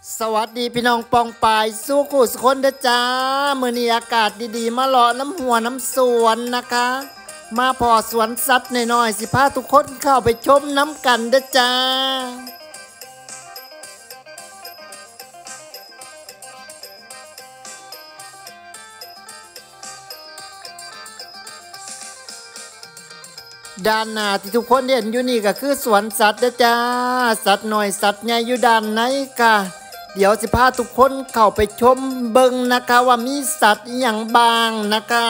สวัสดีพี่น้องปองปายสู้คู่สุคนเด้อจ้ามื้อนี้อากาศดีๆมาเลาะน้ำหัวน้ำสวนนะคะมาพอสวนสัตว์น้อยๆสิพาทุกคนเข้าไปชมน้ำกันเด้อจ้าด้านหน้าที่ทุกคนเห็นอยู่นี่ก็คือสวนสัตว์เด้อจ้าสัตว์น้อยสัตว์ใหญ่อยู่ด้านไหนค่ะเดี๋ยวสิพาทุกคนเข้าไปชมเบิ่งนะคะว่ามีสัตว์อย่างบางนะคะ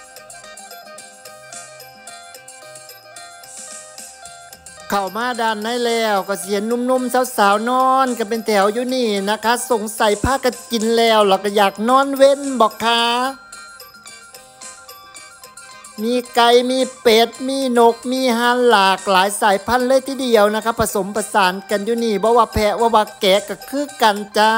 เข้ามาด้านในแล้วก็เสียนนุ่มๆสาวๆนอนกันเป็นแถวอยู่นี่นะคะสงสัยพากันกินแล้วเราก็อยากนอนเว้นบอกค่ะมีไก่มีเป็ดมีนกมีห่านหลากหลายสายพันธุ์เลยทีเดียวนะครับผสมผสานกันอยู่นี่บ่ว่าแพะว่าแกะก็คือกันจ้า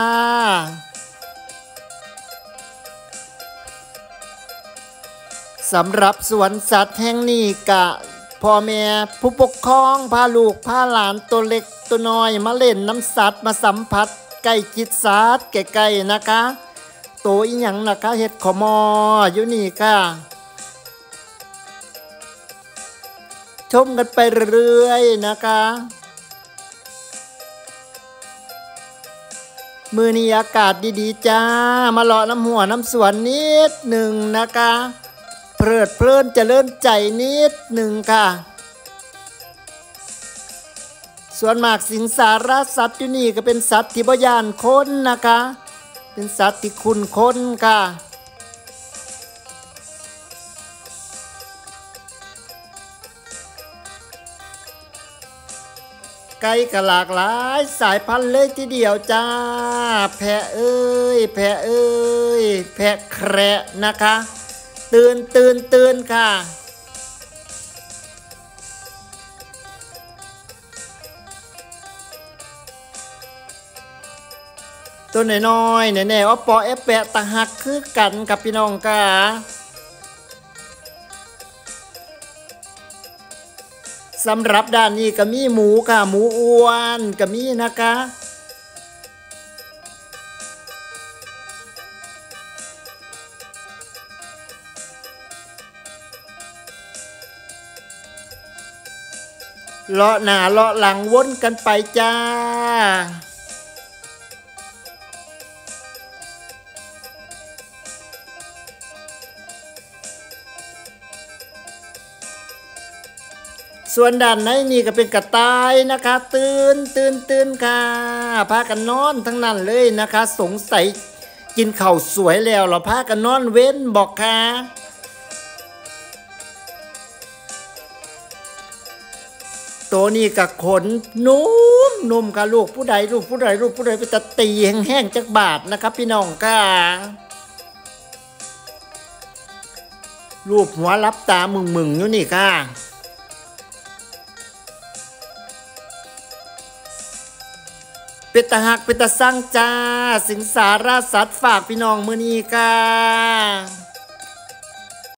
สำหรับสวนสัตว์แห่งนี้กะพ่อแม่ผู้ปกครองพาลูกพาหลานตัวเล็กตัวน้อยมาเล่นน้ำสัตว์มาสัมผัสใกล้จิตสัตว์ใกล้ๆนะคะตัวอีหยังนะคะเห็ดขมออยู่นี่ค่ะชมกันไปเรื่อยๆนะคะมื้อนี้อากาศดีๆจ้ามาเลาะน้ำหัวน้ำสวนนิดหนึ่งนะคะเพลิดเพลินเจริญใจนิดหนึ่งค่ะส่วนมากสิงสารสัตว์อยู่นี่ก็เป็นสัตว์ที่บ่ย่านคนนะคะเป็นสัตว์ที่คุ้นคนค่ะไก่ก็หลากหลายสายพันธุ์เลยทีเดียวจ้าแพะเอ้ยแพะเอ้ยแพะแคระนะคะตื่นค่ะตัวน้อยๆแน่ๆว่าปอแอปแปะตะหักคือกันกับพี่น้องกาสำหรับด้านนี้ก็มีหมูค่ะหมูอ้วนก็มีนะคะเลาะหน้าเลาะหลังวนกันไปจ้าส่วนด้านในนี่ก็เป็นกระต่ายนะคะตื่นค่ะพากันนอนทั้งนั้นเลยนะคะสงสัยกินข้าวสวยแล้วเราพากันนอนเว้นบอกค่ะตัวนี้กับขนนุ่มค่ะลูกผู้ใดไปตะตีแห้งๆจักบาทนะครับพี่น้องค่ะรูปหัวรับตามึงอยู่นี่ค่ะเป็นตาหักเป็นตาสร้างจ้าสิงสารสัตว์ฝากพี่น้องมื้อนี้ค่ะ